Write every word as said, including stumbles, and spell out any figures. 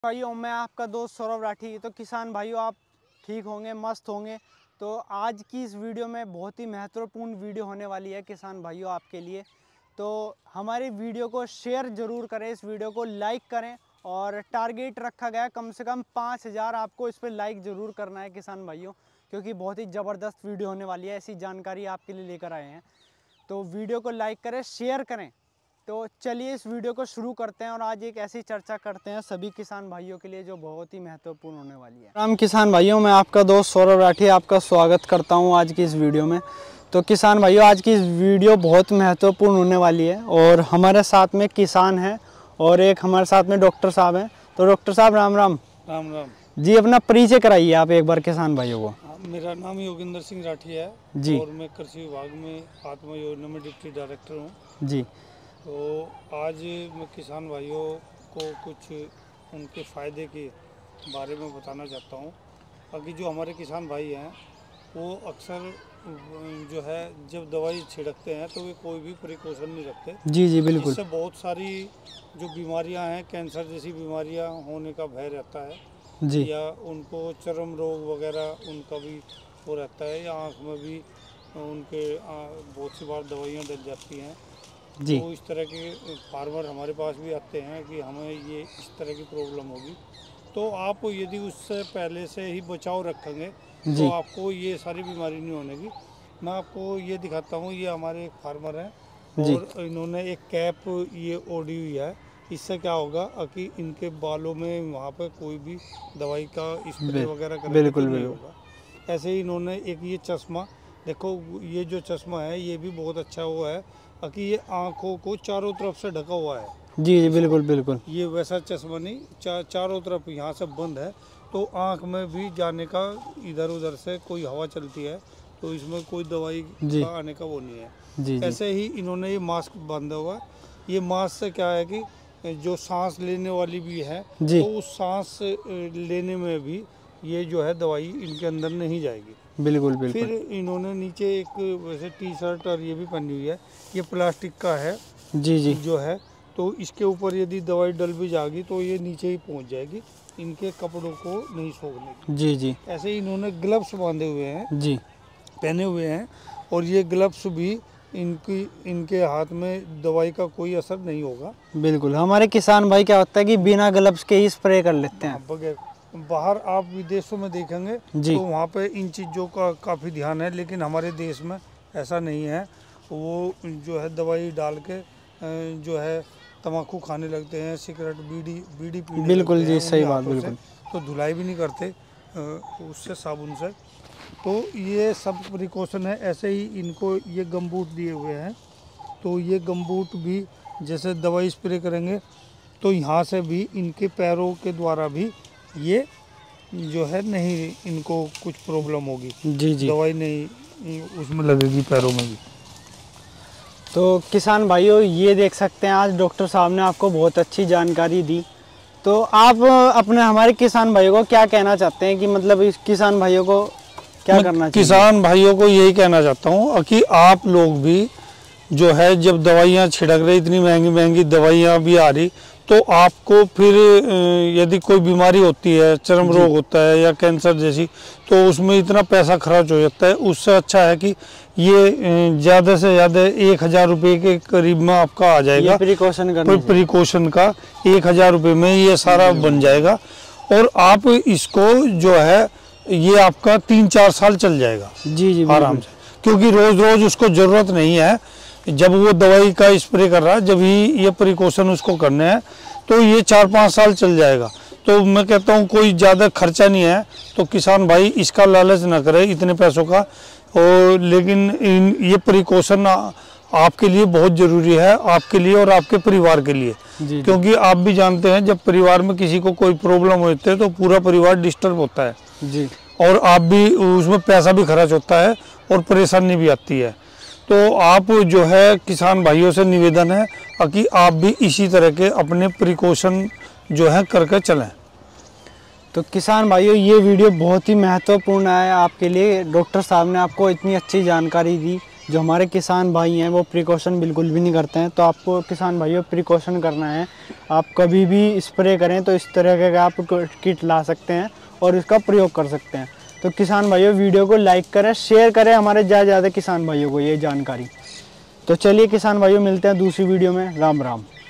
भाइयों, मैं आपका दोस्त सौरभ राठी। तो किसान भाइयों, आप ठीक होंगे, मस्त होंगे। तो आज की इस वीडियो में बहुत ही महत्वपूर्ण वीडियो होने वाली है किसान भाइयों आपके लिए। तो हमारी वीडियो को शेयर ज़रूर करें, इस वीडियो को लाइक करें और टारगेट रखा गया है कम से कम पाँच हज़ार आपको इस पर लाइक ज़रूर करना है किसान भाइयों, क्योंकि बहुत ही ज़बरदस्त वीडियो होने वाली है। ऐसी जानकारी आपके लिए लेकर आए हैं, तो वीडियो को लाइक करें, शेयर करें। तो चलिए इस वीडियो को शुरू करते हैं और आज एक ऐसी चर्चा करते हैं सभी किसान भाइयों के लिए जो बहुत ही महत्वपूर्ण होने वाली है। राम किसान भाइयों, मैं आपका दोस्त सौरभ राठी आपका स्वागत करता हूं आज की इस वीडियो में। तो किसान भाइयों, आज की इस वीडियो बहुत महत्वपूर्ण होने वाली है और हमारे साथ में किसान हैं और एक हमारे साथ में डॉक्टर साहब हैं। तो डॉक्टर साहब, राम राम। राम राम जी, अपना परिचय कराइए आप एक बार किसान भाइयों को। मेरा नाम योगिंदर सिंह राठी है जी। और मैं कृषि विभाग में आत्मा योजना में डिप्टी डायरेक्टर हूँ। जी। तो आज मैं किसान भाइयों को कुछ उनके फ़ायदे के बारे में बताना चाहता हूँ। बाकी जो हमारे किसान भाई हैं वो अक्सर जो है जब दवाई छिड़कते हैं तो वे कोई भी प्रिकॉशन नहीं रखते। जी जी बिल्कुल। इससे बहुत सारी जो बीमारियां हैं, कैंसर जैसी बीमारियां होने का भय रहता है जी। या उनको चर्म रोग वगैरह उनका भी वो रहता है, या आँख में भी उनके बहुत सी बार दवाइयाँ डल जाती हैं। जी। तो इस तरह के फार्मर हमारे पास भी आते हैं कि हमें ये इस तरह की प्रॉब्लम होगी। तो आप यदि उससे पहले से ही बचाव रखेंगे तो आपको ये सारी बीमारी नहीं होने की। मैं आपको ये दिखाता हूँ, ये हमारे एक फार्मर हैं और इन्होंने एक कैप ये ओढ़ी हुई है। इससे क्या होगा कि इनके बालों में वहाँ पर कोई भी दवाई का स्प्रे वगैरह करने तो नहीं होगा। ऐसे ही इन्होंने एक ये चश्मा, देखो ये जो चश्मा है ये भी बहुत अच्छा वो है कि ये आँखों को चारों तरफ से ढका हुआ है। जी जी बिल्कुल बिल्कुल। ये वैसा चश्मा नहीं, चा, चारों तरफ यहाँ से बंद है, तो आँख में भी जाने का, इधर उधर से कोई हवा चलती है तो इसमें कोई दवाई का आने का वो नहीं है। जी, ऐसे ही इन्होंने ये मास्क बांधा हुआ है। ये मास्क से क्या है कि जो सांस लेने वाली भी है तो उस सांस लेने में भी ये जो है दवाई इनके अंदर नहीं जाएगी। बिल्कुल बिल्कुल। फिर इन्होंने नीचे एक वैसे टी शर्ट और ये भी पहनी हुई है, ये प्लास्टिक का है। जी जी। जो है तो इसके ऊपर यदि दवाई डल भी जाएगी तो ये नीचे ही पहुंच जाएगी, इनके कपड़ों को नहीं सोखने। जी जी। ऐसे ही इन्होंने ग्लव्स बांधे हुए हैं, जी पहने हुए हैं, और ये ग्लव्स भी इनकी इनके हाथ में दवाई का कोई असर नहीं होगा। बिल्कुल। हमारे किसान भाई क्या होता है कि बिना ग्लव्स के ही स्प्रे कर लेते हैं। बगैर, बाहर आप विदेशों में देखेंगे तो वहाँ पे इन चीज़ों का काफ़ी ध्यान है, लेकिन हमारे देश में ऐसा नहीं है। वो जो है दवाई डाल के जो है तम्बाकू खाने लगते हैं, सिगरेट बीड़ी बीड़ी पीने। बिल्कुल जी, सही बात। बिल्कुल। तो धुलाई भी नहीं करते उससे, साबुन से। तो ये सब प्रिकॉशन है। ऐसे ही इनको ये गमबूट दिए हुए हैं, तो ये गमबूट भी जैसे दवाई स्प्रे करेंगे तो यहाँ से भी इनके पैरों के द्वारा भी ये जो है नहीं, इनको कुछ प्रॉब्लम होगी। जी जी। दवाई नहीं उसमें लगेगी पैरों में भी। तो किसान भाइयों, ये देख सकते हैं आज डॉक्टर साहब ने आपको बहुत अच्छी जानकारी दी। तो आप अपने हमारे किसान भाइयों को क्या कहना चाहते हैं कि मतलब इस किसान भाइयों को क्या करना चाहिए? किसान भाइयों को यही कहना चाहता हूँ कि आप लोग भी जो है जब दवाइयाँ छिड़क रहे, इतनी महंगी महंगी दवाइयाँ भी आ रही, तो आपको फिर यदि कोई बीमारी होती है, चर्म रोग होता है या कैंसर जैसी, तो उसमें इतना पैसा खर्च हो जाता है। उससे अच्छा है कि ये ज़्यादा से ज़्यादा एक हज़ार रुपये के करीब में आपका आ जाएगा। प्रिकॉशन का प्रिकॉशन का एक हज़ार रुपये में ये सारा बन जाएगा, और आप इसको जो है ये आपका तीन चार साल चल जाएगा। जी जी आराम से, क्योंकि रोज़ रोज़ उसको ज़रूरत नहीं है। जब वो दवाई का स्प्रे कर रहा है, जब ही ये प्रिकॉशन उसको करने हैं, तो ये चार पाँच साल चल जाएगा। तो मैं कहता हूँ कोई ज़्यादा खर्चा नहीं है, तो किसान भाई इसका लालच ना करे इतने पैसों का। और लेकिन इन ये प्रिकॉशन आपके लिए बहुत ज़रूरी है, आपके लिए और आपके परिवार के लिए। जी, क्योंकि आप भी जानते हैं जब परिवार में किसी को कोई प्रॉब्लम होती है तो पूरा परिवार डिस्टर्ब होता है। जी। और आप भी उसमें पैसा भी खर्च होता है और परेशानी भी आती है। तो आप जो है किसान भाइयों से निवेदन है कि आप भी इसी तरह के अपने प्रिकॉशन जो है करके चलें। तो किसान भाइयों, ये वीडियो बहुत ही महत्वपूर्ण है आपके लिए। डॉक्टर साहब ने आपको इतनी अच्छी जानकारी दी जो हमारे किसान भाई हैं वो प्रिकॉशन बिल्कुल भी नहीं करते हैं। तो आपको किसान भाइयों प्रिकॉशन करना है। आप कभी भी स्प्रे करें तो इस तरह का आप किट ला सकते हैं और इसका प्रयोग कर सकते हैं। तो किसान भाइयों वीडियो को लाइक करें, शेयर करें हमारे ज़्यादा ज़्यादा किसान भाइयों को ये जानकारी। तो चलिए किसान भाइयों मिलते हैं दूसरी वीडियो में। राम राम।